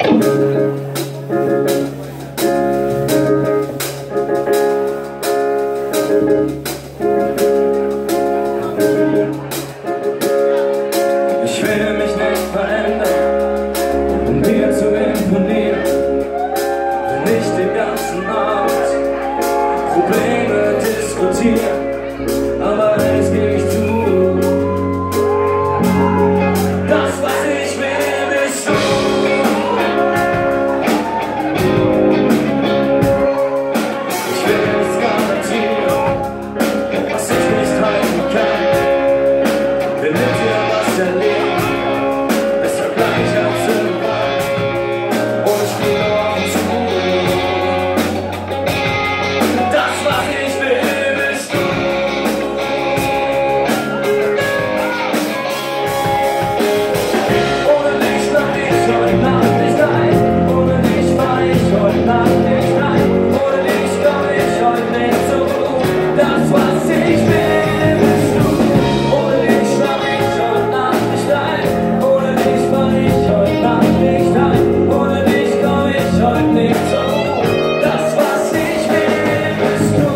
Ich will mich nicht verändern, um dir zu imponieren. Will nicht den ganzen Abend Probleme diskutieren, aber eins gebe ich zu: das, was ich will, bist du. Ich will nichts garantieren, was ich nicht halten kann. Will mit dir was erleben, deshalb bleib ich ganz im Wald und ich gehe auf und zu. Das, was ich will, bist du. Ohne dich schlaf ich heute Nacht nicht ein, ohne dich fahr ich heute Nacht nicht ein, ohne dich komm ich heute nicht zur Ruhe. Das, was ich will, bist du. Ohne dich schlaf ich heute Nacht nicht ein, ohne dich fahr ich heute Nacht nicht ein, ohne dich komm ich heute nicht zur Ruhe. Das, was ich will, bist du.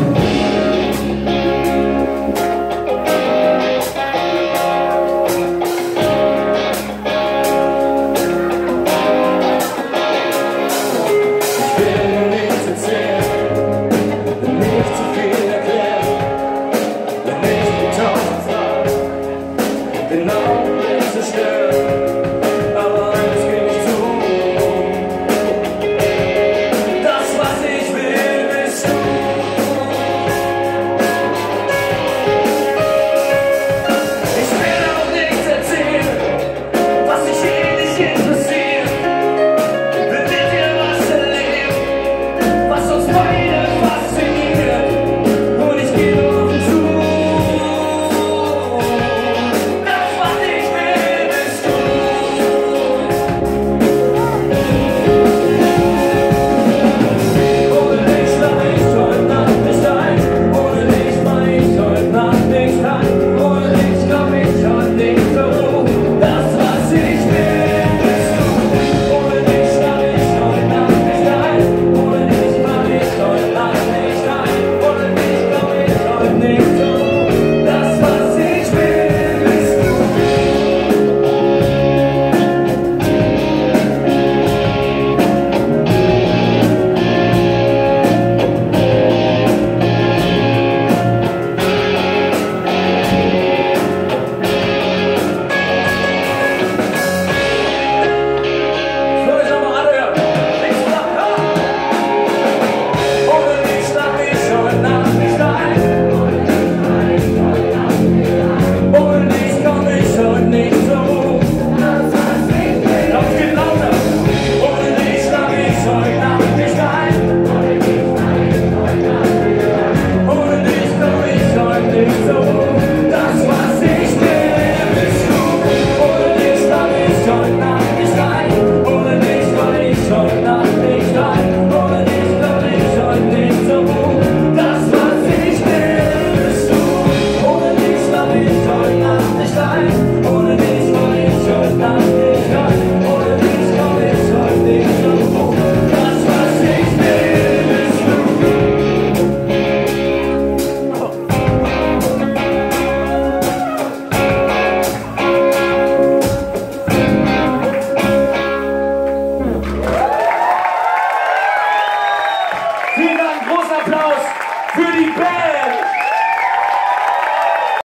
Ich will dir nichts erzählen, will nicht zu viel erklären, will nicht die tausend Fragen genau zerstören, aber eins gebe ich zu: das, was ich will, bist du. Ich will auch nichts erzählen, was dich nicht interessiert. Will mit dir was erleben, was uns beide fasziniert, und ich gehe offen zu. Das, was ich will, bist du. Ohne dich schlaf ich heute Nacht nicht ein, ohne dich fahr ich heute Nacht nicht ein, ohne dich komm ich heute nicht zur Ruhe. Das, was ich will, bist du. Ohne dich schlaf ich heute Nacht nicht ein, ohne dich fahr ich heute Nacht nicht ein, ohne dich komm ich heute nicht zur Ruhe. Das, was ich will, bist du. So, jetzt noch mal alle hören. Links und nach, ja. Ohne dich schlaf ich heute Nacht nicht ein, ohne dich komm ich heute nicht zur Ruhe. Laut geht lauter. Ohne dich schlaf ich heute Nacht nicht ein, ohne dich komm ich heute nicht zur Ruhe. Das, was ich will, bist du. Ohne dich schlaf ich heute Nacht nicht ein, ohne dich fahr ich heute Nacht nicht ein, ohne dich komm ich heute nicht zur Ruhe. Das, was ich will, bist du. Ohne dich schlaf ich heute Nacht nicht ein, ohne dich fahr ich heute Nacht nicht ein, ohne dich komm ich heute nicht zur Ruhe. Das, was ich will, bist du. Vielen Dank, großer Applaus für die Band.